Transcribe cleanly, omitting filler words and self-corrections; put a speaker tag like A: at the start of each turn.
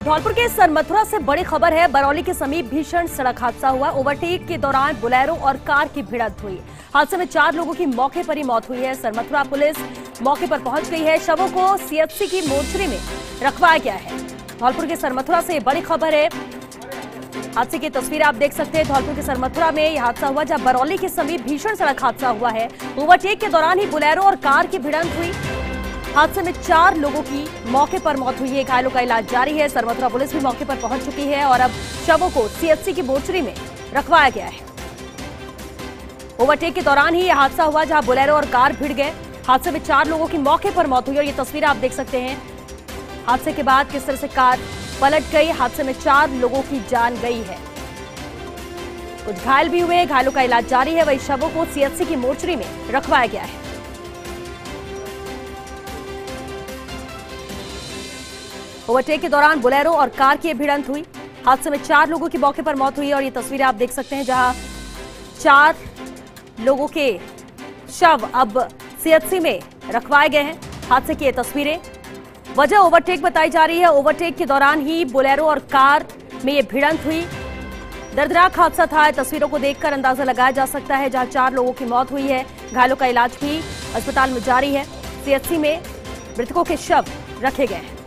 A: धौलपुर के सरमथुरा से बड़ी खबर है। बरौली के समीप भीषण सड़क हादसा हुआ। ओवरटेक के दौरान बोलेरो और कार की भिड़ंत हुई। हादसे में 4 लोगों की मौके पर ही मौत हुई है। सरमथुरा पुलिस मौके पर पहुंच गई है। शवों को सीएचसी की मोर्चरी में रखवाया गया है। धौलपुर के सरमथुरा से बड़ी खबर है। हादसे की तस्वीरें आप देख सकते हैं। धौलपुर के सरमथुरा में यह हादसा हुआ जहां बरौली के समीप भीषण सड़क हादसा हुआ है। ओवरटेक के दौरान ही बोलेरो और कार की भिड़ंत हुई। हादसे में 4 लोगों की मौके पर मौत हुई है। घायलों का इलाज जारी है। सरमथुरा पुलिस भी मौके पर पहुंच चुकी है और अब शवों को सीएचसी की मोर्चरी में रखवाया गया है। ओवरटेक के दौरान ही यह हादसा हुआ जहां बोलेरो और कार भिड़ गए। हादसे में 4 लोगों की मौके पर मौत हुई और ये तस्वीरें आप देख सकते हैं। हादसे के बाद किस तरह से कार पलट गई। हादसे में 4 लोगों की जान गई है। कुछ घायल भी हुए। घायलों का इलाज जारी है। वही शवों को सीएचसी की मोर्चरी में रखवाया गया है। ओवरटेक के दौरान बोलेरो और कार की भिड़ंत हुई। हादसे में 4 लोगों की मौके पर मौत हुई और ये तस्वीरें आप देख सकते हैं जहां 4 लोगों के शव अब सीएचसी में रखवाए गए हैं। हादसे की ये तस्वीरें, वजह ओवरटेक बताई जा रही है। ओवरटेक के दौरान ही बोलेरो और कार में ये भिड़ंत हुई। दर्दनाक हादसा था। तस्वीरों को देखकर अंदाजा लगाया जा सकता है जहां 4 लोगों की मौत हुई है। घायलों का इलाज भी अस्पताल में जारी है। सीएचसी में मृतकों के शव रखे गए हैं।